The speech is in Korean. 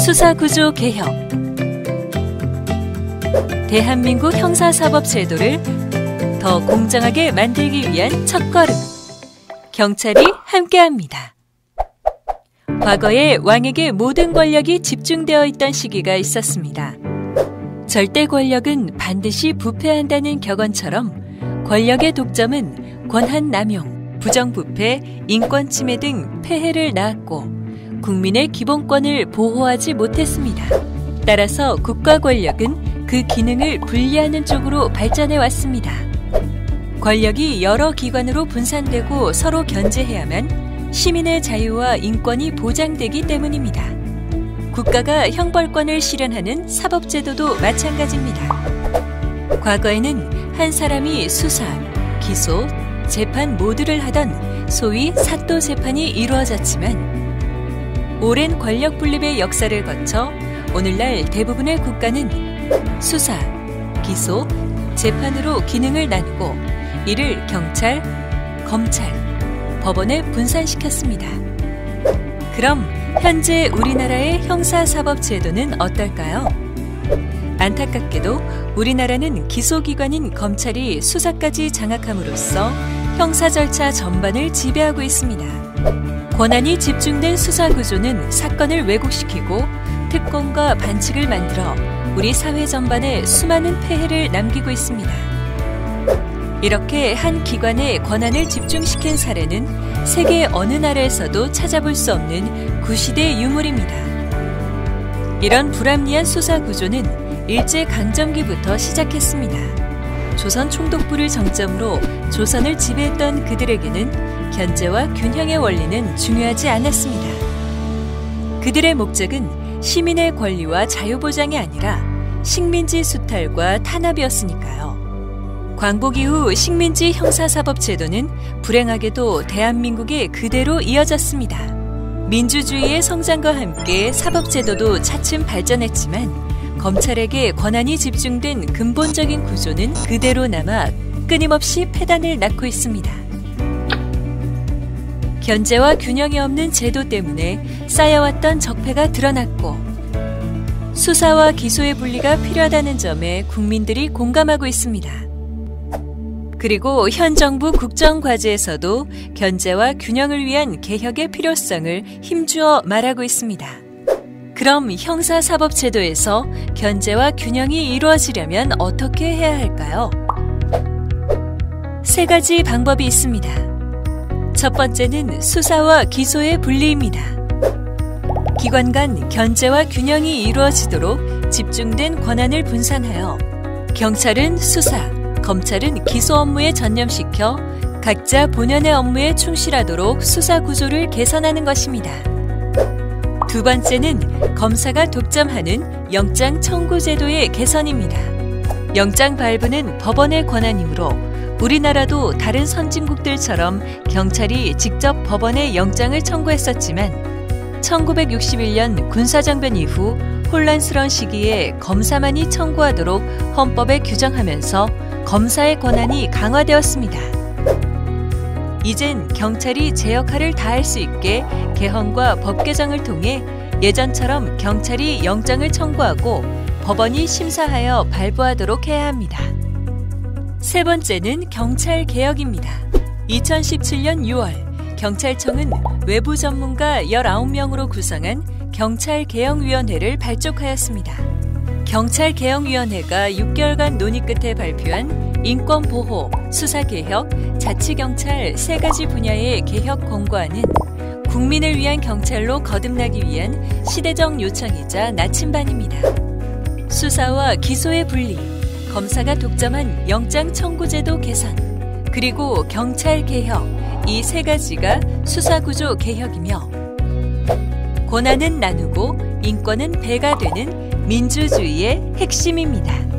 수사구조 개혁. 대한민국 형사사법제도를 더 공정하게 만들기 위한 첫걸음. 경찰이 함께합니다. 과거에 왕에게 모든 권력이 집중되어 있던 시기가 있었습니다. 절대 권력은 반드시 부패한다는 격언처럼 권력의 독점은 권한 남용, 부정부패, 인권 침해 등 폐해를 낳았고 국민의 기본권을 보호하지 못했습니다. 따라서 국가 권력은 그 기능을 분리하는 쪽으로 발전해 왔습니다. 권력이 여러 기관으로 분산되고 서로 견제해야만 시민의 자유와 인권이 보장되기 때문입니다. 국가가 형벌권을 실현하는 사법제도도 마찬가지입니다. 과거에는 한 사람이 수사, 기소, 재판 모두를 하던 소위 사또 재판이 이루어졌지만 오랜 권력 분립의 역사를 거쳐 오늘날 대부분의 국가는 수사, 기소, 재판으로 기능을 나누고 이를 경찰, 검찰, 법원에 분산시켰습니다. 그럼 현재 우리나라의 형사사법제도는 어떨까요? 안타깝게도 우리나라는 기소기관인 검찰이 수사까지 장악함으로써 형사 절차 전반을 지배하고 있습니다. 권한이 집중된 수사구조는 사건을 왜곡시키고 특권과 반칙을 만들어 우리 사회 전반에 수많은 폐해를 남기고 있습니다. 이렇게 한 기관에 권한을 집중시킨 사례는 세계 어느 나라에서도 찾아볼 수 없는 구시대 유물입니다. 이런 불합리한 수사구조는 일제강점기부터 시작했습니다. 조선 총독부를 정점으로 조선을 지배했던 그들에게는 견제와 균형의 원리는 중요하지 않았습니다. 그들의 목적은 시민의 권리와 자유보장이 아니라 식민지 수탈과 탄압이었으니까요. 광복 이후 식민지 형사사법제도는 불행하게도 대한민국에 그대로 이어졌습니다. 민주주의의 성장과 함께 사법제도도 차츰 발전했지만 검찰에게 권한이 집중된 근본적인 구조는 그대로 남아 끊임없이 폐단을 낳고 있습니다. 견제와 균형이 없는 제도 때문에 쌓여왔던 적폐가 드러났고 수사와 기소의 분리가 필요하다는 점에 국민들이 공감하고 있습니다. 그리고 현 정부 국정과제에서도 견제와 균형을 위한 개혁의 필요성을 힘주어 말하고 있습니다. 그럼 형사사법제도에서 견제와 균형이 이루어지려면 어떻게 해야 할까요? 세 가지 방법이 있습니다. 첫 번째는 수사와 기소의 분리입니다. 기관 간 견제와 균형이 이루어지도록 집중된 권한을 분산하여 경찰은 수사, 검찰은 기소 업무에 전념시켜 각자 본연의 업무에 충실하도록 수사 구조를 개선하는 것입니다. 두 번째는 검사가 독점하는 영장 청구 제도의 개선입니다. 영장 발부는 법원의 권한이므로 우리나라도 다른 선진국들처럼 경찰이 직접 법원에 영장을 청구했었지만 1961년 군사정변 이후 혼란스러운 시기에 검사만이 청구하도록 헌법에 규정하면서 검사의 권한이 강화되었습니다. 이젠 경찰이 제 역할을 다할 수 있게 개헌과 법 개정을 통해 예전처럼 경찰이 영장을 청구하고 법원이 심사하여 발부하도록 해야 합니다. 세 번째는 경찰 개혁입니다. 2017년 6월 경찰청은 외부 전문가 19명으로 구성한 경찰개혁위원회를 발족하였습니다. 경찰개혁위원회가 6개월간 논의 끝에 발표한 인권보호, 수사개혁, 자치경찰 세 가지 분야의 개혁 권고안은 국민을 위한 경찰로 거듭나기 위한 시대적 요청이자 나침반입니다. 수사와 기소의 분리, 검사가 독점한 영장 청구제도 개선, 그리고 경찰 개혁, 이 세 가지가 수사구조 개혁이며 권한은 나누고 인권은 배가 되는 민주주의의 핵심입니다.